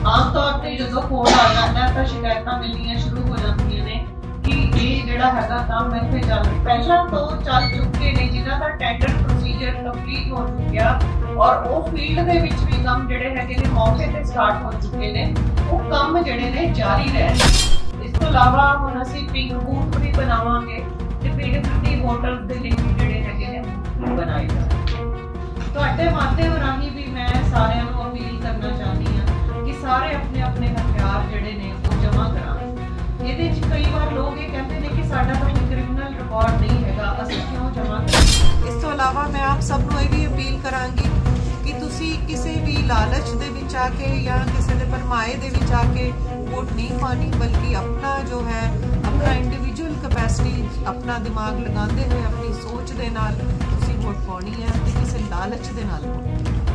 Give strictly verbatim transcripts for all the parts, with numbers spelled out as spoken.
आम तौर पर जो कोड आ जाता है तो शिकायत मिलनियां शुरू हो जाती ने कि ये जिहड़ा हैगा काम इत्थे चल पहला तो चल चुके ने जिन्हां दा टेंडर प्रोसीजर कंप्लीट हो चुकिया और वो फील्ड दे विच भी काम जिहड़े हैगे ने मौके ते स्टार्ट हो चुके ने वो काम जिहड़े ने जारी रहने। इस तो इलावा हुण असीं पिंक बूथ भी बनावांगे ते पीडब्ल्यूडी वोटर्स दे लिए जिहड़े हैगे ने बनाए जाणगे। तुहाडे माध्यम राही भी मैं सारिआं नूं अपील करना चाहती हां कि सारे अपने अपने हथियार जिहड़े ने वो जमा कराउण। ਇਹਦੇ ਚ ਕਈ ਵਾਰ ਲੋਕ ਇਹ ਕਹਿੰਦੇ ਨੇ ਕਿ ਸਾਡਾ ਤਾਂ ਕੋਈ ਕ੍ਰਿਮੀਨਲ ਰਿਕਾਰਡ ਨਹੀਂ ਹੈਗਾ, ਅਸੀਂ ਕਿਉਂ ਜਮ੍ਹਾਂ ਕਰੀਏ। ਇਸ ਤੋਂ ਇਲਾਵਾ ਮੈਂ ਆਪ ਸਭ ਨੂੰ ਇਹ ਵੀ ਅਪੀਲ ਕਰਾਂਗੀ ਕਿ ਤੁਸੀਂ ਕਿਸੇ ਵੀ ਲਾਲਚ ਦੇ ਵਿੱਚ ਆ ਕੇ ਜਾਂ ਕਿਸੇ ਦੇ ਪਰਮਾਏ ਦੇ ਵਿੱਚ ਆ ਕੇ ਵੋਟ ਨਹੀਂ ਪਾਣੀ, ਬਲਕਿ ਆਪਣਾ ਜੋ ਹੈ ਆਪਣਾ ਇੰਡੀਵਿਜੂਅਲ ਕੈਪੈਸਿਟੀ ਆਪਣਾ ਦਿਮਾਗ ਲਗਾਉਂਦੇ ਹੋਏ ਆਪਣੀ ਸੋਚ ਦੇ ਨਾਲ ਤੁਸੀਂ ਵੋਟ ਪਾਉਣੀ ਹੈ ਤੇ ਕਿਸੇ ਲਾਲਚ ਦੇ ਨਾਲ ਵੋਟ।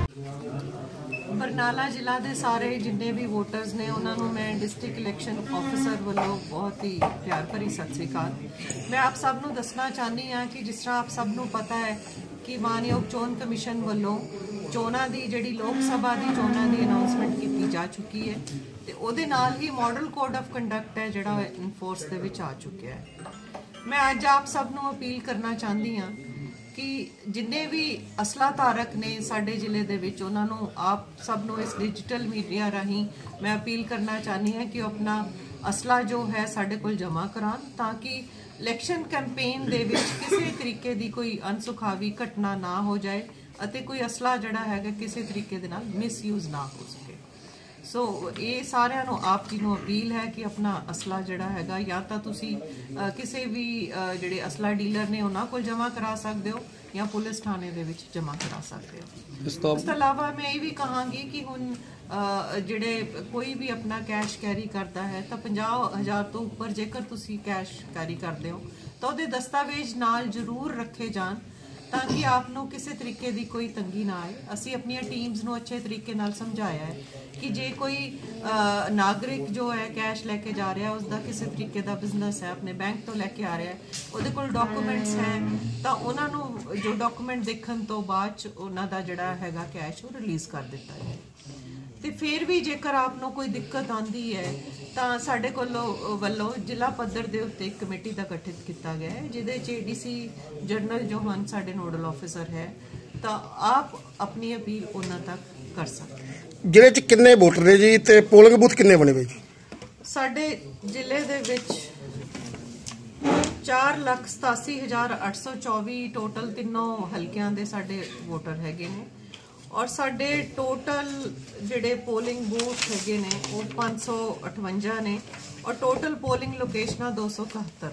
बरनाला जिला के सारे जिन्ने भी वोटर्स ने उन्होंने मैं डिस्ट्रिक्ट इलैक्शन ऑफिसर वालों बहुत ही प्यार भरी सत श्री अकाल। मैं आप सब नूं दसना चाहनी हाँ कि जिस तरह आप सब नूं पता है कि मानयोग चोन कमीशन वालों चोणां दी जिहड़ी लोक सभा की चोणां की अनाउंसमेंट की जा चुकी है तो उहदे नाल ही मॉडल कोड ऑफ कंडक्ट है जिहड़ा इनफोर्स दे विच आ चुकिया है। मैं अज आप सब नूं अपील करना चाहती हाँ कि जिन्ने भी असला धारक ने साडे जिले दे विच उन्हां नूं आप सब नूं इस डिजिटल मीडिया राही मैं अपील करना चाहनी है कि अपना असला जो है साडे कोल जमा करान ताकि इलैक्शन कैंपेन दे विच किसी तरीके दी कोई अनसुखावी घटना ना हो जाए अते कोई असला जिहड़ा हैगा किसी तरीके दे नाल मिसयूज ना हो सके। सो ये सारिਆਂ ਨੂੰ आप जी ਨੂੰ अपील है कि अपना असला जिहड़ा हैगा या तो तुसी किसी भी ਜਿਹੜੇ असला डीलर ने उन्हां कोल जमा करा सकते हो या पुलिस थाने दे विच जमा करा सकते हो। इस तो अलावा मैं ये भी कहांगी कि हुण ਜਿਹੜੇ कोई भी अपना कैश कैरी करता है तो पचास हज़ार तो उपर जेकर तुसी कैश कैरी करते हो तो उहदे दस्तावेज नाल जरूर रखे जान ताकि आपनों किसी तरीके की कोई तंगी ना आए। असी अपनी टीम्स नूं अच्छे तरीके नाल समझाया है कि जे कोई नागरिक जो है कैश लैके जा रहा है उसका किसी तरीके का बिजनेस है अपने बैंक तो लैके आ रहा है उहदे कोल डॉक्यूमेंट्स हैं तो उन्होंने जो डॉक्यूमेंट देखने तो बाद उन्होंने जिहड़ा हैगा कैश वो रिलीज़ कर दिता है। तो फिर भी जेकर आपनों कोई दिक्कत आती है तो साडे कोलों वल्लों जिला पद्धर दे उत्ते एक कमेटी का गठित किया गया है जिहदे च ए डी सी जनरल जो हैं साडे नोडल ऑफिसर है तो आप अपनी अपील उन्हां तक कर सकते हैं। जिले च किन्ने वोटर ने जी ते पोलिंग बूथ किन्ने बने हुए जी? साडे जिले दे विच चार लख सतासी हज़ार अठ सौ चौबी टोटल तीनों हल्कियां दे साडे वोटर हैगे ने और साडे टोटल जिहड़े पोलिंग बूथ हैगे ने वो पाँच सौ अठवंजा ने और टोटल पोलिंग लोकेशनां दो सौ इकहत्तर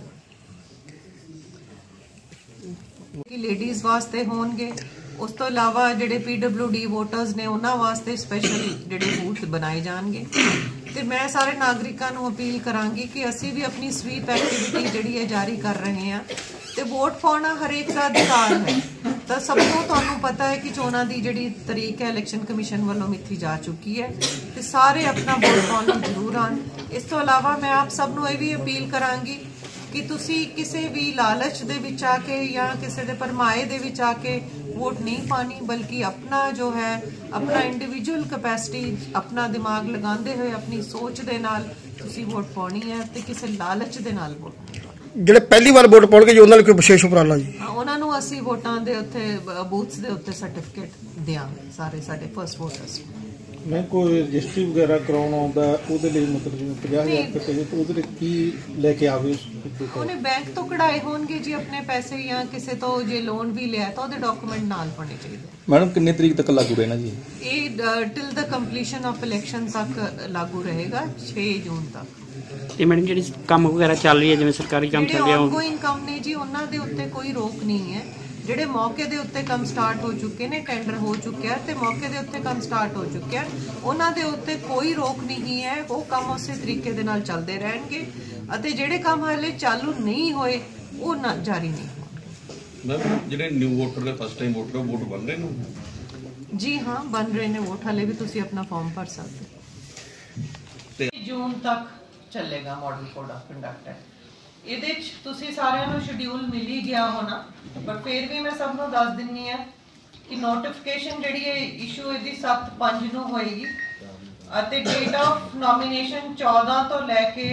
ने लेडीज़ वास्ते होणगे। उस तो इलावा जिहड़े पी डब्ल्यू डी वोटर्स ने उन्हां वास्ते स्पैशल जिहड़े बूथ बनाए जाणगे। ते मैं सारे नागरिकां नूं अपील करांगी कि असीं भी अपनी स्वीप एक्टिविटी जिहड़ी है जारी कर रहे हैं ते वोट पाउणा हरेक दा अधिकार है। तो सब को तुहानूं पता है कि चोणां दी जिहड़ी तरीक है इलैक्शन कमीशन वालों मिथी जा चुकी है ते सारे अपना वोट पाउण लई जरूर आण। इस तो इलावा मैं आप सब नूं ये भी अपील करांगी कि तुसी किसी भी लालच दे विच आके या किसी दे परमाए दे विच आके वोट नहीं पानी, बल्कि अपना जो है अपना इंडिविजुअल कैपेसिटी अपना दिमाग लगांदे हुए अपनी सोच दे नाल तुसी वोट पाउणी है ते किसी लालच दे नाल वोट ਜਿਹੜੇ ਪਹਿਲੀ ਵਾਰ ਵੋਟ ਪਾਉਣਗੇ ਜੀ ਉਹਨਾਂ ਲਈ ਕੋਈ ਵਿਸ਼ੇਸ਼ ਉਪਰਾਲਾ ਜੀ? ਉਹਨਾਂ ਨੂੰ ਅਸੀਂ ਵੋਟਾਂ ਦੇ ਉੱਤੇ ਬੂਥਸ ਦੇ ਉੱਤੇ ਸਰਟੀਫਿਕੇਟ ਦਿਆਂਗੇ ਸਾਰੇ ਸਾਡੇ ਫਸਟ ਵੋਟਰਸ। ਮੈਂ ਕੋਈ ਰਜਿਸਟਰੀ ਵਗੈਰਾ ਕਰਾਉਣਾ ਆਉਂਦਾ ਉਹਦੇ ਲਈ ਮਤਲਬ ਜਿਵੇਂ ਪੰਜਾਹ ਹਜ਼ਾਰ ਰੁਪਏ ਤੇ ਉਹਦੇ ਲਈ ਕੀ ਲੈ ਕੇ ਆਵੇ? ਉਹਨੇ ਬੈਂਕ ਤੋਂ ਕਢਾਏ ਹੋਣਗੇ ਜੀ ਆਪਣੇ ਪੈਸੇ ਜਾਂ ਕਿਸੇ ਤੋਂ ਜੇ ਲੋਨ ਵੀ ਲਿਆ ਤਾਂ ਉਹਦੇ ਡਾਕੂਮੈਂਟ ਨਾਲ ਹੋਣੇ ਚਾਹੀਦੇ। ਮੈਡਮ ਕਿੰਨੇ ਤਰੀਕ ਤੱਕ ਲਾਗੂ ਰਹਿਣਾ ਜੀ ਇਹ? Till the completion of election ਤੱਕ ਲਾਗੂ ਰਹੇਗਾ ਛੇ ਜੂਨ ਤੱਕ। ਤੇ ਮੈਡਮ ਜਿਹੜੀ ਕੰਮ ਵਗੈਰਾ ਚੱਲ ਰਹੀ ਹੈ ਜਿਵੇਂ ਸਰਕਾਰੀ ਕੰਮ ਚੱਲ ਰਿਹਾ ਆਨਗੋਇੰਗ ਕੰਮ ਨੇ ਜੀ ਉਹਨਾਂ ਦੇ ਉੱਤੇ ਕੋਈ ਰੋਕ ਨਹੀਂ ਹੈ। ਜਿਹੜੇ ਮੌਕੇ ਦੇ ਉੱਤੇ ਕੰਮ ਸਟਾਰਟ ਹੋ ਚੁੱਕੇ ਨੇ ਟੈਂਡਰ ਹੋ ਚੁੱਕਿਆ ਤੇ ਮੌਕੇ ਦੇ ਉੱਤੇ ਕੰਮ ਸਟਾਰਟ ਹੋ ਚੁੱਕਿਆ ਉਹਨਾਂ ਦੇ ਉੱਤੇ ਕੋਈ ਰੋਕ ਨਹੀਂ ਹੈ। ਉਹ ਕੰਮ ਉਸੇ ਤਰੀਕੇ ਦੇ ਨਾਲ ਚੱਲਦੇ ਰਹਿਣਗੇ ਅਤੇ ਜਿਹੜੇ ਕੰਮ ਹਾਲੇ ਚਾਲੂ ਨਹੀਂ ਹੋਏ ਉਹ ਨਾ ਜਾਰੀ ਨਹੀਂ ਹੋਣਗੇ। ਮੈਮ ਜਿਹੜੇ ਨਿਊ ਵੋਟਰ ਦੇ ਫਸਟ ਟਾਈਮ ਵੋਟਰ ਵੋਟ ਬਣ ਰਹੇ ਨੇ ਜੀ? ਹਾਂ ਬਣ ਰਹੇ ਨੇ ਵੋਟ। ਹਾਲੇ ਵੀ ਤੁਸੀਂ ਆਪਣਾ ਫਾਰਮ ਭਰ ਸਕਦੇ। ਜੂਨ ਤੱਕ ਚੱਲੇਗਾ ਮਾਡਲ ਕੋਡ ਆਫ ਕੰਡਕਟ ਹੈ। ਇਹਦੇ ਚ ਤੁਸੀਂ ਸਾਰਿਆਂ ਨੂੰ ਸ਼ਡਿਊਲ ਮਿਲ ਹੀ ਗਿਆ ਹੋਣਾ ਪਰ ਫਿਰ ਵੀ ਮੈਂ ਸਭ ਨੂੰ ਦੱਸ ਦਿੰਨੀ ਆ ਕਿ ਨੋਟੀਫਿਕੇਸ਼ਨ ਜਿਹੜੀ ਹੈ ਇਸ਼ੂ ਇਹਦੀ ਸੱਤ ਪੰਜ ਨੂੰ ਹੋਏਗੀ ਅਤੇ ਡੇਟ ਆਫ ਨੋਮੀਨੇਸ਼ਨ ਚੌਦਾਂ ਤੋਂ ਲੈ ਕੇ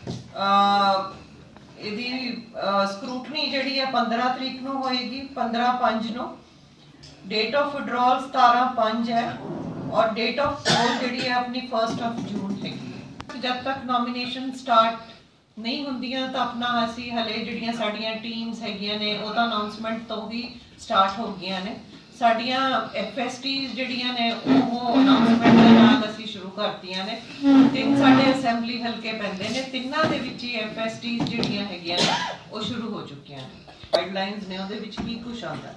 ਇਹਦੀ ਸਕਰੂਟਨੀ ਜਿਹੜੀ ਹੈ ਪੰਦਰਾਂ ਤਰੀਕ ਨੂੰ ਹੋਏਗੀ, ਪੰਦਰਾਂ ਪੰਜ ਨੂੰ। डेट ऑफ विड्रॉल सतारह पाँच है और डेट ऑफ पोल ਜਿਹੜੀ ਹੈ ਆਪਣੀ फर्स्ट ऑफ जून ਹੈਗੀ। जब तक नॉमिनेशन स्टार्ट नहीं ਹੁੰਦੀਆਂ ਤਾਂ ਆਪਣਾ ਅਸੀਂ ਹਲੇ ਜਿਹੜੀਆਂ ਸਾਡੀਆਂ ਟੀਮਸ ਹੈਗੀਆਂ ਨੇ ਉਹਦਾ ਅਨਾਉਂਸਮੈਂਟ ਤੋਂ ਹੀ ਸਟਾਰਟ ਹੋ ਗਈਆਂ ਨੇ। ਸਾਡੀਆਂ ਐਫਐਸਟੀਜ਼ ਜਿਹੜੀਆਂ ਨੇ ਉਹ ਅਨਾਉਂਸਮੈਂਟ ਦੇ ਨਾਲ ਅਸੀਂ ਸ਼ੁਰੂ ਕਰਤੀਆਂ ਨੇ। ਤਿੰਨ ਸਾਡੇ ਅਸੈਂਬਲੀ ਹਲਕੇ ਪੈਂਦੇ ਨੇ, ਤਿੰਨਾਂ ਦੇ ਵਿੱਚ ਹੀ ਐਫਐਸਟੀਜ਼ ਜਿਹੜੀਆਂ ਹੈਗੀਆਂ ਨੇ ਉਹ ਸ਼ੁਰੂ ਹੋ ਚੁੱਕੀਆਂ ਨੇ। ਗਾਈਡਲਾਈਨਸ ਨੇ ਉਹਦੇ ਵਿੱਚ ਕੀ ਕੁਝ ਆਉਂਦਾ।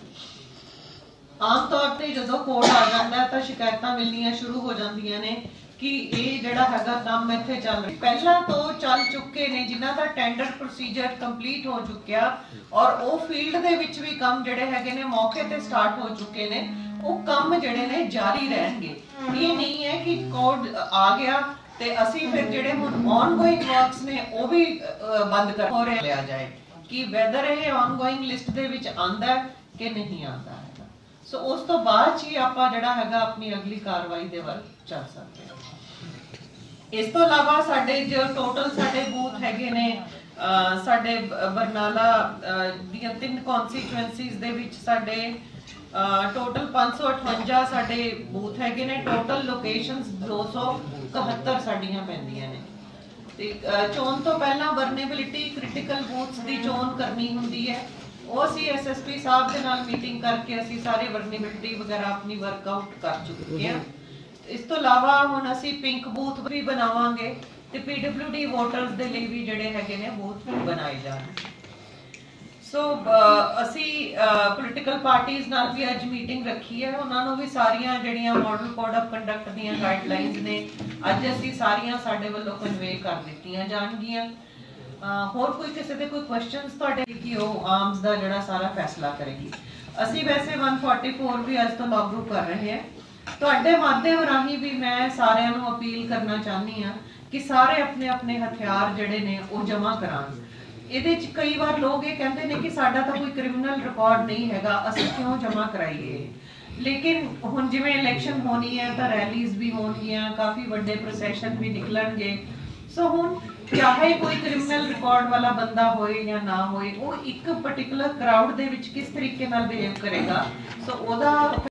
ਆਮ ਤੌਰ ਤੇ ਜਦੋਂ ਕੋਡ ਆ ਜਾਂਦਾ ਤਾਂ ਸ਼ਿਕਾਇਤਾਂ ਮਿਲਣੀਆਂ ਸ਼ੁਰੂ ਹੋ ਜਾਂਦੀਆਂ ਨੇ ਕਿ ਇਹ ਜਿਹੜਾ ਹੈਗਾ ਕੰਮ ਇੱਥੇ ਚੱਲ ਰਿਹਾ ਪਹਿਲਾਂ ਤੋਂ ਚੱਲ ਚੁੱਕੇ ਨੇ, ਜਿਨ੍ਹਾਂ ਦਾ ਟੈਂਡਰ ਪ੍ਰੋਸੀਜਰ ਕੰਪਲੀਟ ਹੋ ਚੁੱਕਿਆ ਔਰ ਉਹ ਫੀਲਡ ਦੇ ਵਿੱਚ ਵੀ ਕੰਮ ਜਿਹੜੇ ਹੈਗੇ ਨੇ ਮੌਕੇ ਤੇ ਸਟਾਰਟ ਹੋ ਚੁੱਕੇ ਨੇ, ਉਹ ਕੰਮ ਜਿਹੜੇ ਨੇ ਜਾਰੀ ਰਹਿਣਗੇ। ਇਹ ਨਹੀਂ ਹੈ ਕਿ ਕੋਡ ਆ ਗਿਆ ਤੇ ਅਸੀਂ ਫਿਰ ਜਿਹੜੇ ਹੁਣ ਆਨਗੋਇੰਗ ਵਰਕਸ ਨੇ ਉਹ ਵੀ ਬੰਦ ਕਰ ਹੋ ਰਿਹਾ ਲਿਆ ਜਾਏ ਕਿ ਵੈਦਰ ਇਹ ਆਨਗੋਇੰਗ ਲਿਸਟ ਦੇ ਵਿੱਚ ਆਂਦਾ ਕਿ ਨਹੀਂ ਆਂਦਾ। ਸੋ ਉਸ ਤੋਂ ਬਾਅਦ ਹੀ ਆਪਾਂ ਜਿਹੜਾ ਹੈਗਾ ਆਪਣੀ ਅਗਲੀ ਕਾਰਵਾਈ ਦੇ ਵੱਲ ਚੱਲ ਸਕਦੇ ਹਾਂ। ਇਸ ਤੋਂ ਇਲਾਵਾ ਸਾਡੇ ਜੋ ਟੋਟਲ ਸਾਡੇ ਬੂਥ ਹੈਗੇ ਨੇ ਸਾਡੇ ਬਰਨਾਲਾ ਦੀਆਂ ਤਿੰਨ ਕਨਸਟੀਟੂਐਂਸੀਜ਼ ਦੇ ਵਿੱਚ ਸਾਡੇ ਟੋਟਲ ਪੰਜ ਸੌ ਅਠਵੰਜਾ ਸਾਡੇ ਬੂਥ ਹੈਗੇ ਨੇ। ਟੋਟਲ ਲੋਕੇਸ਼ਨਸ ਦੋ ਸੌ ਇਕਹੱਤਰ ਸਾਡੀਆਂ ਪੈਂਦੀਆਂ ਨੇ ਤੇ ਚੋਣ ਤੋਂ ਪਹਿਲਾਂ ਵਰਨੇਬਿਲਿਟੀ ਕ੍ਰਿਟੀਕਲ ਬੂਥਸ ਦੀ ਚੋਣ ਕਰਨੀ ਹੁੰਦੀ ਹੈ। ਉਹ ਅਸੀਂ ਐਸਐਸਪੀ ਸਾਹਿਬ ਦੇ ਨਾਲ ਮੀਟਿੰਗ ਕਰਕੇ ਅਸੀਂ ਸਾਰੇ ਵਰਨੇਬਿਲਿਟੀ ਵਗੈਰਾ ਆਪਣੀ ਵਰਕਆਊਟ ਕਰ ਚੁੱਕੇ ਹਾਂ। ਇਸ ਤੋਂ ਇਲਾਵਾ ਹੁਣ ਅਸੀਂ ਪਿੰਕ ਬੂਥ ਵੀ ਬਣਾਵਾਂਗੇ ਤੇ ਪੀਡਬਲਯੂਡੀ ਵੋਟਰਸ ਦੇ ਲਈ ਵੀ ਜਿਹੜੇ ਹੈਗੇ ਨੇ ਬੂਥ ਬਣਾਏ ਜਾਣਗੇ। ਸੋ ਅਸੀਂ ਪੋਲੀਟੀਕਲ ਪਾਰਟੀਆਂ ਨਾਲ ਵੀ ਅੱਜ ਮੀਟਿੰਗ ਰੱਖੀ ਹੈ। ਉਹਨਾਂ ਨੂੰ ਵੀ ਸਾਰੀਆਂ ਜਿਹੜੀਆਂ ਮਾਡਲ ਕੋਡ ਆਫ ਕੰਡਕਟ ਦੀਆਂ ਗਾਈਡਲਾਈਨਸ ਨੇ ਅੱਜ ਅਸੀਂ ਸਾਰੀਆਂ ਸਾਡੇ ਵੱਲੋਂ ਕਨਵੇ ਕਰ ਦਿੱਤੀਆਂ ਜਾਣਗੀਆਂ। ਹੋਰ ਕੋਈ ਕਿਸੇ ਦੇ ਕੋਈ ਕੁਐਸਚਨਸ ਤੁਹਾਡੇ ਕਿ ਉਹ ਆਰਮਸ ਦਾ ਜਿਹੜਾ ਸਾਰਾ ਫੈਸਲਾ ਕਰੇਗੀ। ਅਸੀਂ ਵੈਸੇ ਇੱਕ ਸੌ ਚੌਵਾਲੀ ਵੀ ਅੱਜ ਤੋਂ ਲਾਗੂ ਕਰ ਰਹੇ ਹਾਂ। ਤੁਹਾਡੇ ਮਾਧਿਅਮ ਰਾਹੀਂ ਵੀ ਮੈਂ ਸਾਰਿਆਂ ਨੂੰ ਅਪੀਲ ਕਰਨਾ ਚਾਹੁੰਦੀ ਹਾਂ ਕਿ ਸਾਰੇ ਆਪਣੇ ਆਪਣੇ ਹਥਿਆਰ ਜਿਹੜੇ ਨੇ ਉਹ ਜਮ੍ਹਾਂ ਕਰਾਉਣ। ਇਹਦੇ ਚ ਕਈ ਵਾਰ ਲੋਕ ਇਹ ਕਹਿੰਦੇ ਨੇ ਕਿ ਸਾਡਾ ਤਾਂ ਕੋਈ ਕ੍ਰਿਮੀਨਲ ਰਿਕਾਰਡ ਨਹੀਂ ਹੈਗਾ, ਅਸੀਂ ਕਿਉਂ ਜਮ੍ਹਾਂ ਕਰਾਈਏ। ਲੇਕਿਨ ਹੁਣ ਜਿਵੇਂ ਇਲੈਕਸ਼ਨ ਹੋਣੀ ਹੈ ਤਾਂ ਰੈਲੀਜ਼ ਵੀ ਹੋਣਗੀਆਂ, ਕਾਫੀ ਵੱਡੇ ਪ੍ਰੋਸੈਸ਼ਨ ਵੀ ਨਿਕਲਣਗੇ। ਸੋ ਹੁਣ ਚਾਹੇ ਕੋਈ ਕ੍ਰਿਮੀਨਲ ਰਿਕਾਰਡ ਵਾਲਾ ਬੰਦਾ ਹੋਏ ਜਾਂ ਨਾ ਹੋਏ, ਉਹ ਇੱਕ ਪਾਰਟਿਕੂਲਰ ਕਰਾਊਡ ਦੇ ਵਿੱਚ ਕਿਸ ਤਰੀਕੇ ਨਾਲ ਬਿਹੇਵ ਕਰੇਗਾ, ਸੋ ਉਹਦਾ